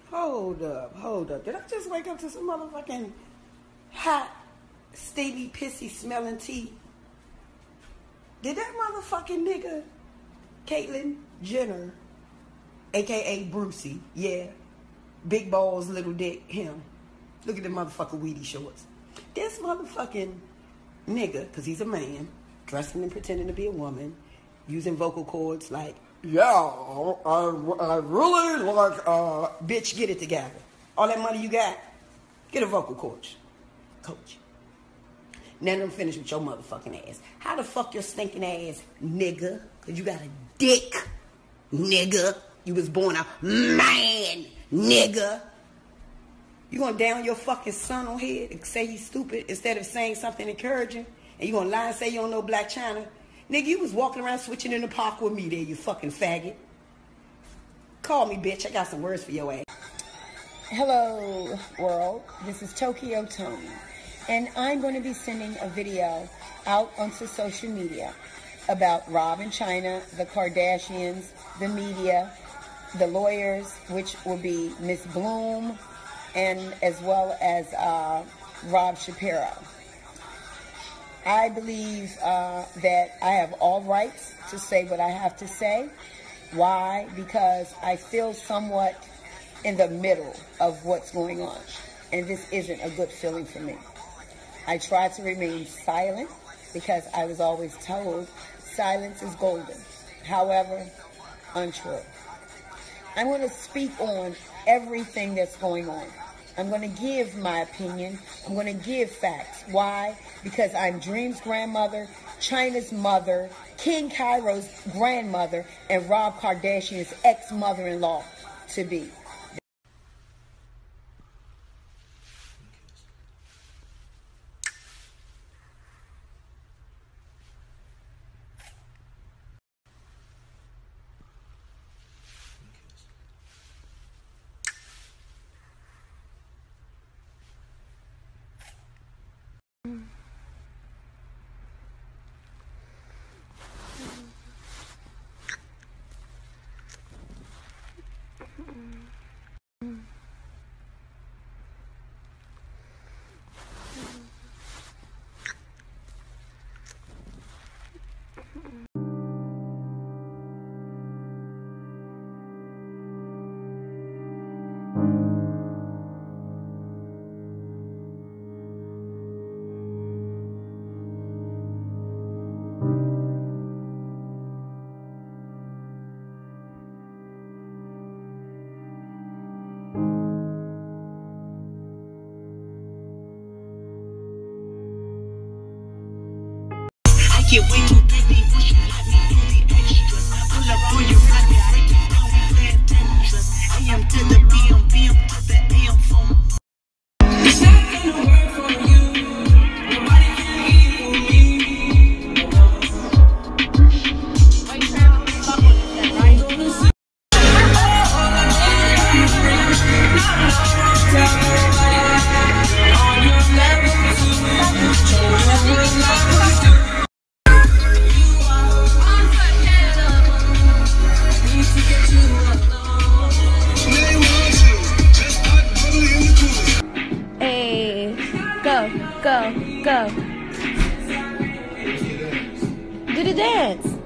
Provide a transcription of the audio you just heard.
Hold up. Did I just wake up to some motherfucking hot, steamy, pissy smelling tea? Did that motherfucking nigga, Caitlyn Jenner, aka Brucey, yeah, big balls, little dick, him. Look at the motherfucking Wheatie shorts. This motherfucking nigga, because he's a man, dressing and pretending to be a woman, using vocal cords like, yeah, I really like, bitch, get it together. All that money you got, get a vocal coach. Now I'm finished with your motherfucking ass. How the fuck your stinking ass, nigga? Because you got a dick, nigga. You was born a man, nigga. You gonna down your fucking son on head and say he's stupid instead of saying something encouraging? And you gonna lie and say you don't know Blac Chyna? Nigga, you was walking around switching in the park with me there, you fucking faggot. Call me, bitch. I got some words for your ass. Hello, world. This is Tokyo Toni. And I'm going to be sending a video out onto social media about Rob and Chyna, the Kardashians, the media, the lawyers, which will be Miss Bloom, and as well as Rob Shapiro. I believe that I have all rights to say what I have to say. Why? Because I feel somewhat in the middle of what's going on. And this isn't a good feeling for me. I try to remain silent because I was always told silence is golden. However, untrue. I'm going to speak on everything that's going on. I'm going to give my opinion. I'm going to give facts. Why? Because I'm Dream's grandmother, Chyna's mother, King Cairo's grandmother, and Rob Kardashian's ex-mother-in-law to be. Get way too